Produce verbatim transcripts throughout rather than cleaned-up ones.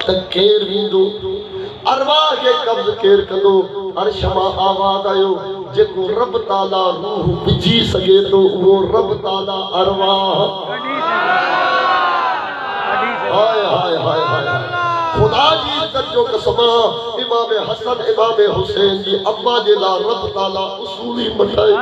त केर वींदो अरवाह के कब्ज़ केर कंदो अर्श मां आवाज़ आयो जेको रब ताला रूह विझी सके तो वो रब ताला अरवाह हाय हाय हाय हाय खुदा जी इज्जत जो कसम इमाम हसन इमाम हुसैन जी अम्मा जे ला रब ताला उसूली मटाए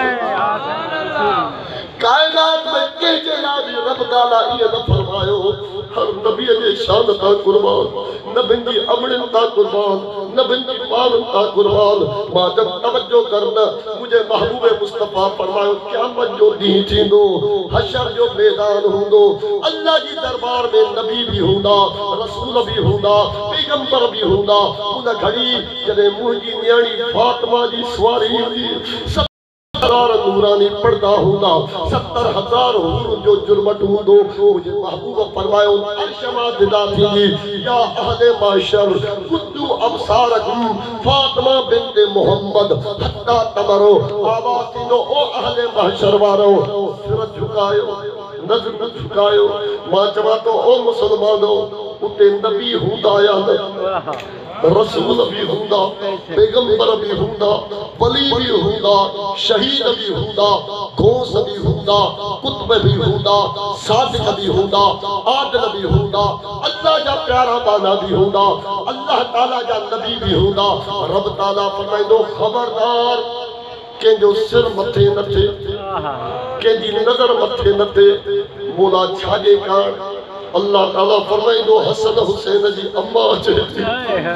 कायनात में के जे ला भी रब ताला ये न फरमायो हर नबी जे शान ता कुर्बान नबी जी अमरन ता कुर्बान नबी जी पावन ता कुर्बान मां जब तवज्जो करना मुझे महबूब मुस्तफा फरमायो क़यामत जो दी थींदो हशर जो मैदान हुंदो अल्लाह जी दरबार में नबी भी हुंदा रसूल भी हुंदा पैगंबर भी हुंदा उन घड़ी जदे मुंहिंजी न्याणी फातिमा जी सवारी हुई हजार नूरानी पर्दा हुंदा सत्तर हजार हूर जो जुर्मट हुंदो मुझे महबूब फरमायो अर्शमा दिदा थी या अहले माशर कुद्दू अबसारकुम फातिमा बिन्त मोहम्मद हत्ता तमरो आवाज़ दो ओ अहले माशर वारो सिर झुकायो नजर झुकायो मां चवा तो ओ मुसलमानो उते नबी हुंदा या न रसूल भी हुंदा पैगंबर भी हुंदा वली भी हुंदा शहीद भी हुंदा गौस भी हुंदा कुतुब भी हुंदा सादिक भी हुंदा आदिल भी हुंदा अल्लाह जा प्यारा बाना भी हुंदा अल्लाह ताला जा नबी भी हुंदा रब ताला फरमाइंदो खबरदार के जो सिर मथे नथे के जी नजर मथे नथे मोला छाजे कान अल्लाह ताला फरमाइंदो हसन हुसैन जी अम्मा अचे थी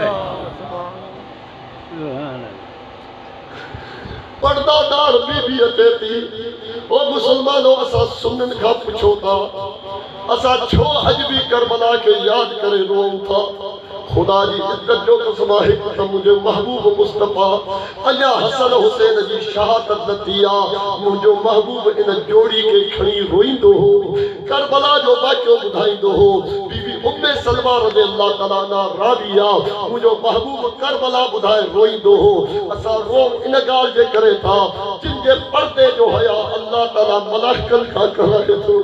पर्दादार बीबी अचे थी ओ मुसलमानों असा सुनन का पुछो था असा छो हज भी करबला के याद करे रोऊं था खुदा जी इज्जत जो कसम है कि मुझे महबूब मुस्तफा अजा हसन हुसैन जी शहादत नतिया मुझे महबूब इन जोड़ी के खणी रोईंदो हो करबला जो वाक़ियो बुधाईंदो हो बीबी उम्मे सलमा रज़ी अल्लाह तआला अन्हा राविया मुझे महबूब करबला बुधाए रोईंदो हो असा रो इन गाल जे करे था जिन जे पर्दे जो हया अल्लाह तआला मलाइकन का कराए तो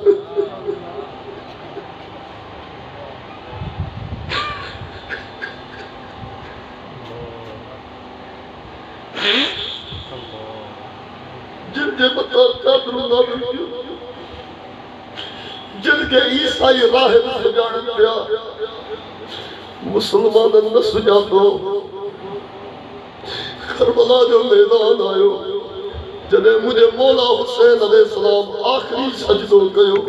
जिनके जिनके ईसाई राह सुजान दिया मुसलमान न सुजातो करबला जो मैदान आयो जने मुझे मौला हुसैन अलैहिस्सलाम आखिरी सजदो कयो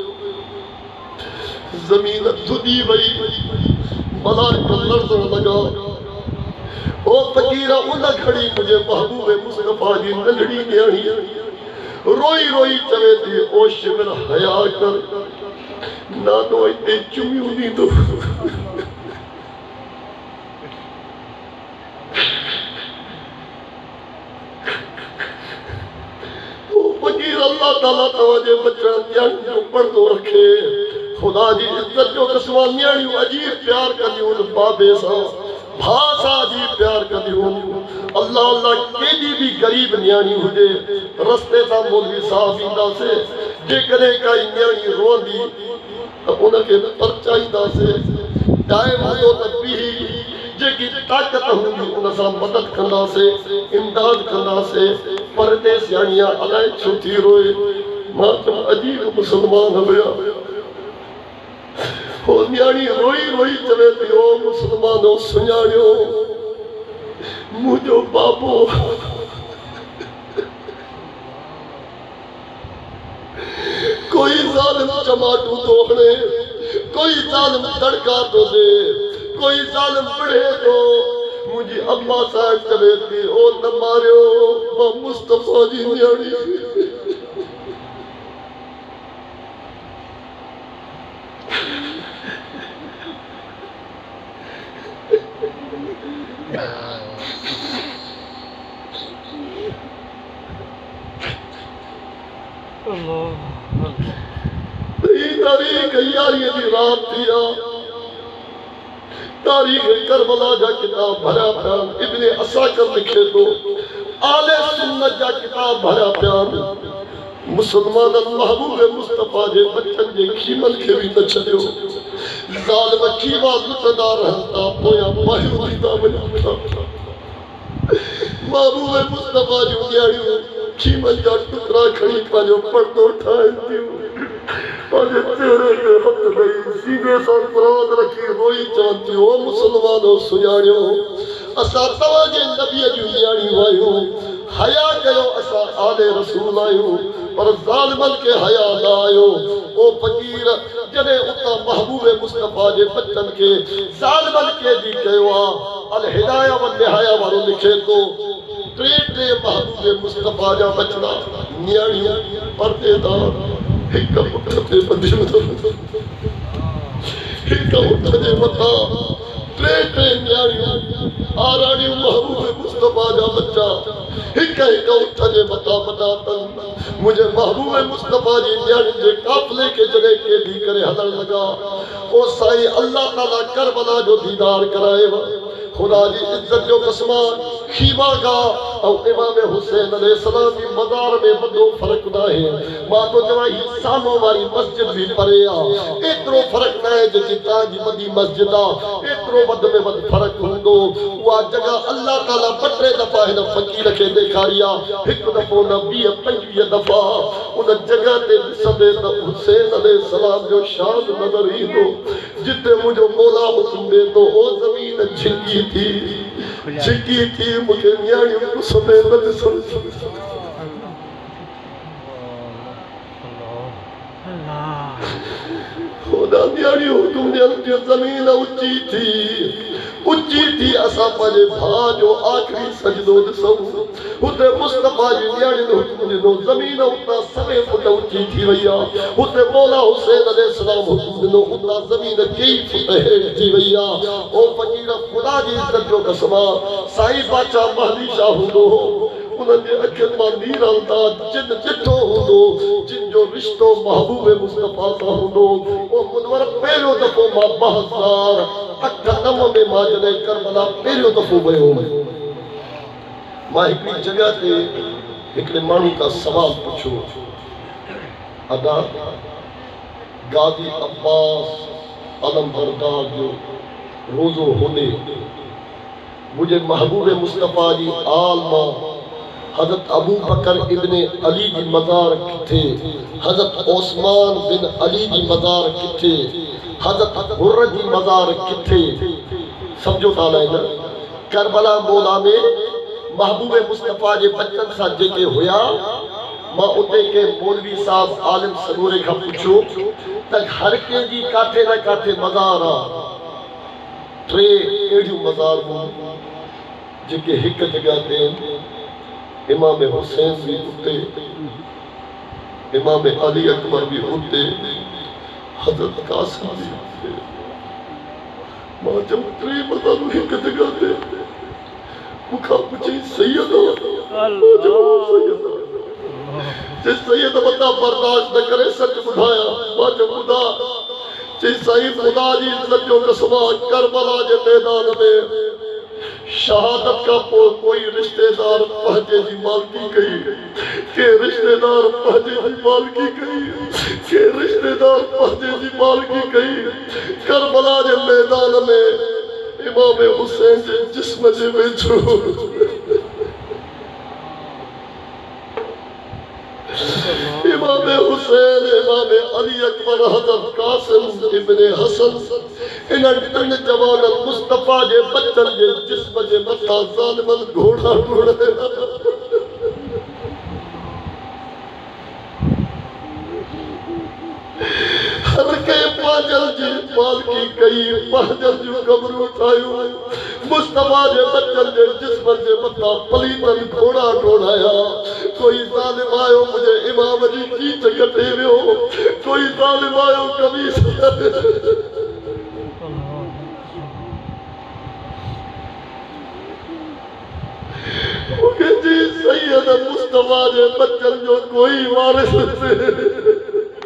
जमीन धुदी वई मलाइका लरज़ण लगा ओ फकीरा उन घड़ी मुझे महबूब मुस्तफा जी नंढड़ी न्याणी रोई रोई चवे थी ओ शिविर हया कर ना तो इते चुमियूं ॾींदो ओ फकीर अल्लाह ताला तवाजे बचन न्याणी जो पर्दो रखे खुदा जी इज्जत जो कसम न्याणियूं अजीब प्यार कंदियूं उन बाबे सां भाषा जी प्यार कर दियो अल्लाह अल्लाह केडी भी गरीब न्याणी हुजे रस्ते ता मौलवी साहब इंदा से जे करे काई न्याणी रोंदी तो उन के परचाईंदा से टाइम हो तो पी जे की ताकत हुंदी उन सा मदद कंदा से इमदाद कंदा से परदे सियाणिया अलाए छो थी रोए मां तो अजीब मुसलमान हुया ओ न्याणी रोई रोई चवे थी ओ मुसलमानों सुञाणियो मुझो बाबो कोई जालिम चमाटू तो हणे कोई जालिम तड़का तो दे कोई जालिम पढ़े तो मुझी अम्मा साहब चवे थी ओ न मारियो मां मुस्तफा जी न्याणी तारीख यारी दी रात दिया तारीख करबला जा किताब भरा प्यान इब्ने असाकर लिखे तो आले सुन्नत जा किताब भरा प्यान मुसलमान महबूब मुस्तफा जे बच्चन जे खीमन के भी न छड़ियो जालिम खीमा लुटदा रहता पोया मायूं थींदा वञा महबूब मुस्तफा जो न्याणियूं खीमन जा टुकड़ा खणी पंहिंजो पर्दो ठाहे थियूं पंहिंजे चेहरे ते हथ ॾेई सीने सां प्राण रखी रोई चवनि थियूं ओ मुसलमानो सुञाणियो असां तव्हांजे नबीअ जूं न्याणियूं आहियूं हया कयो असां आले रसूल आहियूं पर ज़ालिमनि खे हया न आयो ओ फ़कीर जॾहिं उतां महबूब मुस्तफा जे बच्चनि खे ज़ालिमनि खे जी कयो आहे अल हिदाया व निहाया वारो लिखे थो टे टे महबूब मुस्तफा जा बचड़ा न्याणियूं पर्देदार हिक उठ ते ॿधियूं हिक उठ जे मथां टे टे न्याणियूं आराणियूं महबूब मुस्तफा जा बच्चा हिक हिक उठ जे मथां ॿधा अथनि मुंहिंजे महबूब मुस्तफा जी न्याणियुनि जे काफ़िले खे जॾहिं केॾी करे हलण लॻा ओ साईं अल्लाह ताला करबला जो दीदार कराएव खुदा जी इज्जत जो कसमान खीमा का और इमाम हुसैन अलैहिस्सलाम की मज़ार में वॾो फ़र्क़ न आहे मां तो चवां ही सामो वारी मस्जिद भी परे आहे एतिरो फ़र्क़ न आहे जेकी तव्हांजी वॾी मस्जिद आहे एतिरो वध में वध फ़र्क़ हूंदो उहा जगह अल्लाह ताला ॿ टे दफ़ा हिन फ़कीर खे ॾेखारी आहे हिकु दफ़ो न वीह पंजवीह दफ़ा उन जगह ते ॾिसंदे त हुसैन अलैहिस्सलाम जो शान नज़र ईंदो जिते मुंहिंजो मौला हुकुम ॾे थो ओ ज़मीन झिकी थी झिकी थी मूंखे न्याणियूं ॾिसंदे न ॾिसनि खुदा न्याणियूं हुकुम ॾियनि थियूं ज़मीन ऊची थी ऊची थी असां पंहिंजे भाउ जो आख़िरी सजदो ॾिसूं हुते मुस्तफा जी न्याणियुनि हुकुम ॾिनो ज़मीन उतां सवे फुट ऊची थी वई आहे हुते मौला हुसैन अलैहिस्सलाम हुकुम ॾिनो उतां ज़मीन कई फुट हेठि थी वई आहे ओ फ़कीर खुदा जी इज़्ज़त जो कसम आहे साईं बादशाह महदी शाह हूंदो हो उन्हनि जे अखियुनि मां नीर हलंदा जिन ॾिठो हूंदो जिन जो रिश्तो महबूब मुस्तफा सां हूंदो ओ मुनवर पहिरियों दफ़ो मां ॿ हज़ार अठ नव में मां जॾहिं करबला पहिरियों दफ़ो वियो मां हिकिड़ी जॻह ते हिकिड़े माण्हू खां सवाल पुछियो अदा गाज़ी अब्बास अलमबरदार जो रोज़ो होने मुझे महबूब मुस्तफा जी आल मां हज़रत अबू बकर इब्ने अली जी मज़ार किथे हज़रत ओस्मान बिन अली जी मज़ार किथे हज़रत हुर्र जी मज़ार किथे समझो था न करबला मौला में महबूब मुस्तफा जे बच्चन सां जेके हुया मां उते के मौलवी साहब आलिम सगोरे खां पुछो त हर कंहिंजी काथे न काथे मज़ार आहे टे अहिड़ियूं मज़ार जेके हिक जॻह ते इमाम हुसैन भी उते इमाम अली अकबर भी उते हज़रत कासिम भी उते मां जब टे मज़ार हिक जॻह ते मूंखां पुछी सैयद जे सैयद वॾा बर्दाश्त न करे सच ॿुधाया मां चयो ॿुधा चई साईं ख़ुदा जी इज़्ज़त जो कसम करबला जे मैदान में शहादत का पो कोई रिश्तेदार पंहिंजे जी मालकी कई के रिश्तेदार पंहिंजे जी मालकी कई के रिश्तेदार पंहिंजे जी मालकी कई करबला जे मैदान में इमाम हुसैन जे जिस्म जे वेझो इमाम हुसैन इमाम अली अकबर हज़रत कासिम इब्ने हसन इन टिन जवान मुस्तफा जे बच्चन जे जिस्म जे मथा ज़ालिमन घोड़ा घोड़ा हर के पाजल जी मालकी कई पाजल जो कब्र उठायो मुस्तफा जे बच्चन जे जिस्म जे मथा पलीतन घोड़ा ढोड़ाया कोई ज़ालिम आयो मुझे इमाम जी पीठ कटे वियो कोई ज़ालिम आयो कमीस मुझे जी सैयद मुस्तफा जे बच्चन जो कोई वारिस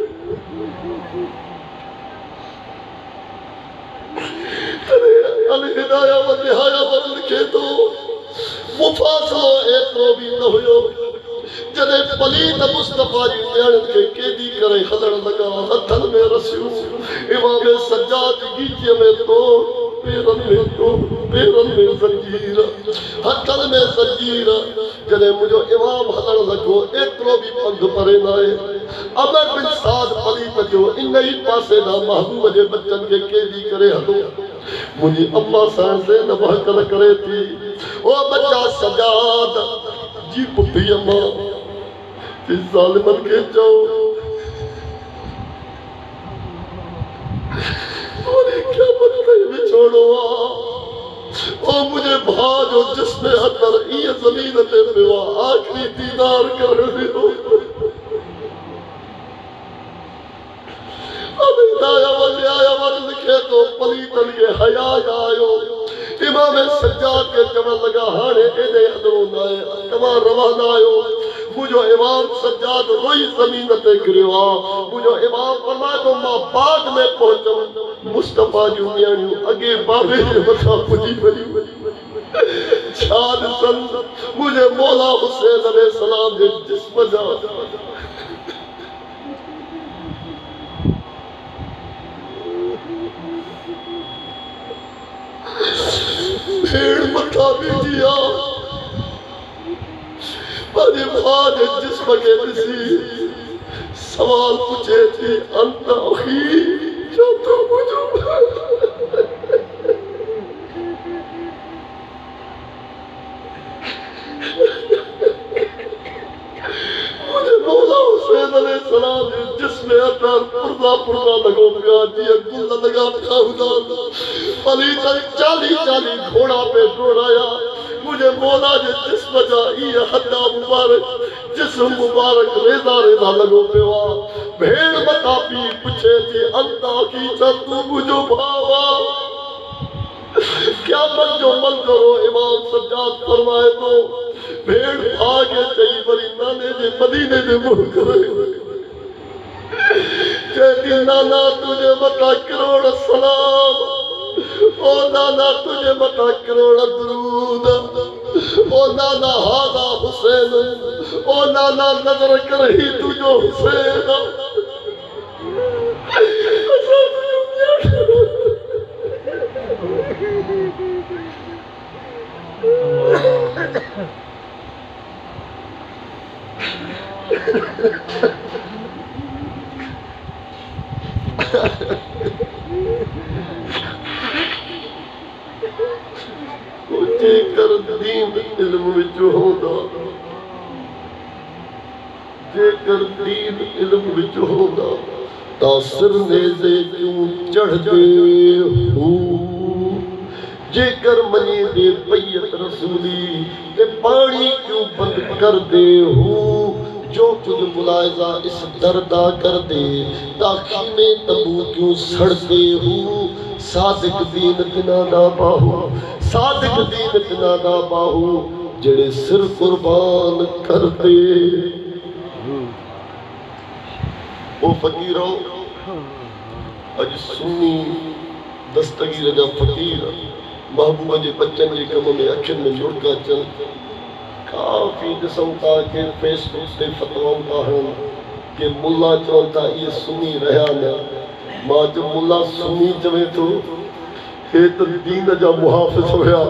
अल हिदाया व निहाया व लिखे तो मुफासलो एतिरो भी न हुयो जदे पलीत मुस्तफा जी न्याणन के कैदी करे हलण लगा हथन में रसियो इमाम सज्जाद गीचे में तो पेरन में तो पेरन में जंजीर हथन में जंजीर जदे मुझो इमाम हलण लगो एतरो भी पंध परे नाए अमर बिन साद पलीत जो इन ही पासे ना महबूब जे बच्चन के कैदी करे हलो मुझी अम्मा सान से नबहकल करे थी ओ बच्चा सजाद जी पुत्री अम्मा इस जालिमन के जाओ और क्या बनते भी छोड़ो ओ मुझे भाजो जिसमें अंदर ये जमीन पे बेवा आखिरी दीदार कर दियो अब आया वल आया वल लिखे तो पलीतन के हया आयो इमाम सज्जाद के चवण लगा हाने एदे अंदरों नाए तमा रवाना आयो मुझो इमाम सज्जाद रोई जमीन पे गिरवा मुझो इमाम फरमाए तो मां बाद में पहुंचो मुस्तफा जी न्याणियों अगे बाबे जे मथा पुजी वई शाद सन मुझे मौला हुसैन अलैहि सलाम जे जिस्म जा भेड़ मथा बीजिया पर भाज जिस्म के दिसी सवाल पूछे थी अंत अखी जो तो मुझो मुझे मौला हुसैन अलैहि सलाम जिसमें अंदर पुरदा पुरदा लगो गया दिया गुल लगा था खुदा पली तक चाली चाली घोड़ा पे दौड़ाया मुझे मौला जे जिस्म जा ये हड्डा मुबारक जिस्म मुबारक रेजा रेजा लगो पेवा भेड़ मता पी पूछे थी अंता की तू मुझो भावा क्या मन जो मन करो इमाम सज्जाद फरमाए तो भेड़ भागे चई वरी नाने जे मदीने जे मुंह करे कहती नाना तुझे मता करोड़ सलाम ओ नाना तुझे मता करोड़ दरूद ओ नाना हादा हुसैन ओ नाना नजर कर ही तुझो हुसैन जेकर दीन इल्म विच होंदा जेकर दीन इल्म विच होंदा ता सिर नेज़े क्यों चढ़दे हो जेकर मनी दे बैयत रसूली ते पानी क्यों बंद कर दे हो जो कुछ मुलायजा इस दर्दा कर दे ताकीने तबू क्यों सड़ते हो सादिक दीन तिना दा बाहू सादिक दीन तिना दा बाहू जेड़े सिर कुर्बान कर दे ओ फकीरो अज सुन्नी दस्तगीर जा फकीर महबूब जे बच्चन जे कम में अखिन में लुड़का चल काफ़ी ॾिसूं था कि फेसबुक ते फतवाऊं था हूं कि मुल्ला चवनि था इहे सुन्नी रहिया न मां चयो मुल्ला सुन्नी चवे थो हे त दीन जा मुहाफ़िज़ हुया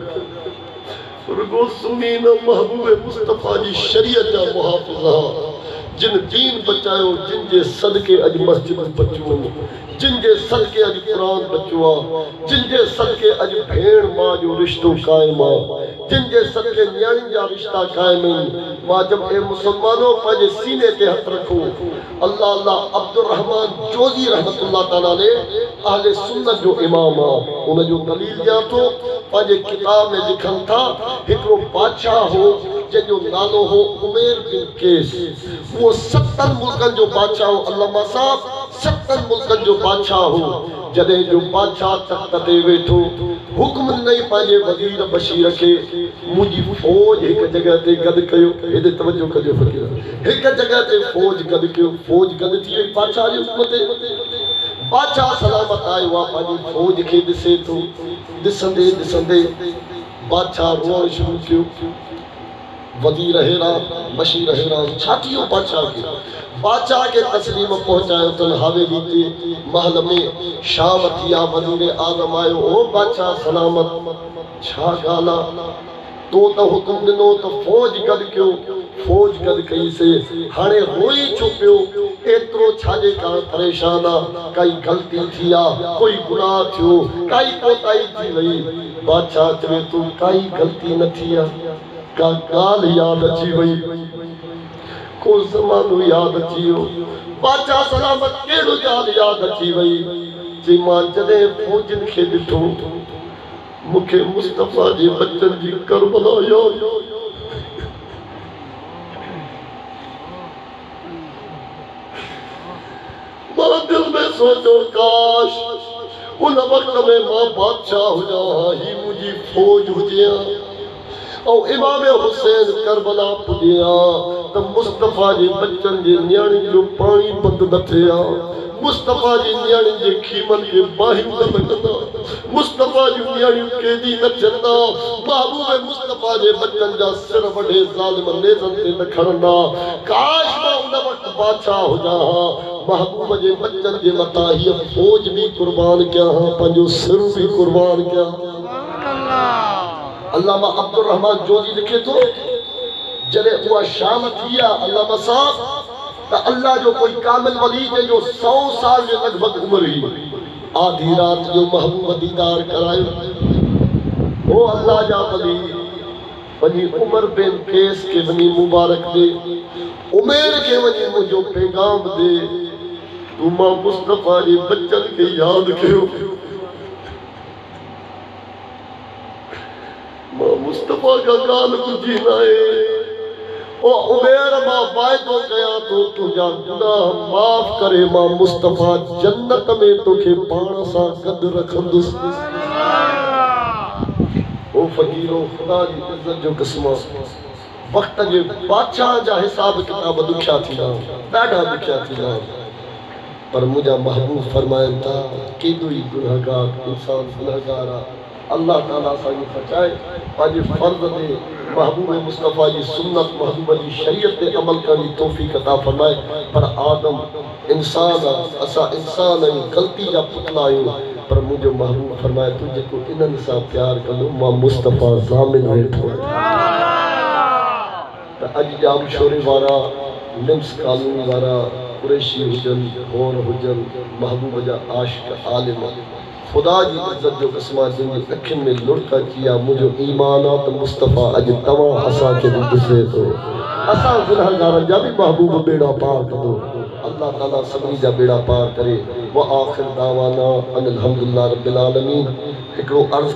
रुगो सुन्नी न महबूब मुस्तफ़ा जी शरीयत जा मुहाफ़िज़ हुआ जिन दीन बचायो जिन जे सदके अज मस्जिद बचियो जिन जे सदके अज कुरान बचियो जिन जे सदके अज भेड़ मां जो रिश्तो कायम आहे जिन जे सदके न्याणी जा रिश्ता कायम आहिनि मां जब ए मुसलमानों पंहिंजे सीने ते हथ रखो अल्लाह अल्लाह अब्दुल रहमान जोजी रहमतुल्लाह ताला ने अहले सुन्नत जो इमाम आहे उन जो दलील ॾियां थो पंहिंजे किताब में लिखनि था हिकिड़ो बादशाह हो जंहिंजो नालो हो उमेर बिन केस वो सत्तर मुल्कन जो बादशाह हो अल्लामा साहब सत्तर मुल्कन जो बादशाह हो जॾहिं जो बादशाह तख्त ते वेठो हुक्म ॾिनई पंहिंजे वज़ीर बशीर खे मुंहिंजी फ़ौज हिकु जॻह ते गॾु कयो हेॾे तवजो कजो फ़कीर हिकु जॻह ते फ़ौज गॾु कयो फ़ौज गॾु थी वई बादशाह जे हुक्म ते बादशाह सलामत आयो आहे पंहिंजी फ़ौज खे ॾिसे थो ॾिसंदे ॾिसंदे बादशाह रोअण शुरू कयो वजीर हैरान, बशीर हैरान, छातियों बादशाह के बादशाह के तस्लीम पहुंचायो तन हवेली ते महल में शाम थिया वजीर आजम आयो। ओ बादशाह सलामत, छा गाला तो त हुकुम दिनो तो फौज गद क्यों, फौज गद कई से हाणे रोई छुपियो एतरो छाजे का परेशान आ, कई गलती थिया, कोई गुनाह थियो, कई कोताई थी वई। बादशाह चवे तू कई गलती न थिया, का गाल याद अची वई, को ज़मानो याद अचियो। बादशाह सलामत केड़ो गाल याद अची वई, जे मां जदे फौजन खे ॾिठो मुखे मुस्तफा जे बच्चन जी करबला याद। मां दिल में सोचो काश उन वक्त में मां बादशाह हुजा, ही मुझी फौज हुजिया और इमाम हुसैन करबला पुजिया त मुस्तफा जे बच्चन जे न्याणी जो पानी बंद न थिया, मुस्तफा जी न्याणी जे खीमन के बाहिम न लगंदा, मुस्तफा जी न्याणी केदी न चंदा, महबूब मुस्तफा जे बच्चन जा सिर वडे जालिम नेज़न ते न खणंदा। काश मां उन वक्त बादशाह हुजा, महबूब जे बच्चन जे मता ही फौज भी कुर्बान किया, पंजो सिर भी कुर्बान किया। अल्लामा अब्दुल रहमान जोजी लिखे तो जरे हुआ शाम थिया अल्लामा साहब तो अल्लाह जो कोई कामिल वली जे जो सौ साल जे लगभग उम्र ही आधी रात जो महबूब दीदार करायो। ओ अल्लाह जा वली वनी उमर बिन केस के वनी मुबारक दे, उमेर के वनी मुझो पैगाम दे, तू मां मुस्तफा जे बच्चन के याद कयो। मां मुस्तफा का गाल बुझी नाए, ओ उमेर मां वायदो कया तो तुझा गुनाह माफ करे, मां मुस्तफा जन्नत में तोखे पाण सा गद रखंदुस। ओ फकीरो खुदा जी इज्जत जो कसम, वक्त जे बादशाह जा हिसाब किताब दुखिया थींदा, ॾाढा दुखिया थींदा, पर मुझा महबूब फरमायन था केॾो ई गुनहगार इंसान गुनहगार आहे, अल्लाह ताला सा ये बचाए, पाजी फर्ज दे महबूब मुस्तफा जी सुन्नत महबूब जी शरीयत ते अमल करनी तौफीक अता फरमाए। पर आदम इंसान असा इंसान है, गलती जा पुतला आयो, पर मुझो महबूब फरमाए तू जेको इनन सा प्यार कलो मां मुस्तफा जामिन वेठो। त अज जाम शोरे वारा लिम्स कानून वारा कुरैशी हुजन और हुजन महबूब जा आशिक आलिम, खुदा जी इज्जत जो कसमा जिनकी अखिन में लुड़का किया मुझो ईमान आ तो मुस्तफा अज तवा असा के भी दिसे तो असा गुनहगार जा भी महबूब बेड़ा पार करो। अल्लाह ताला सभी जा बेड़ा पार करे। व आखिर दावाना अनिल हम्दुलिल्लाह रब्बिल आलमीन। एकड़ो अर्ज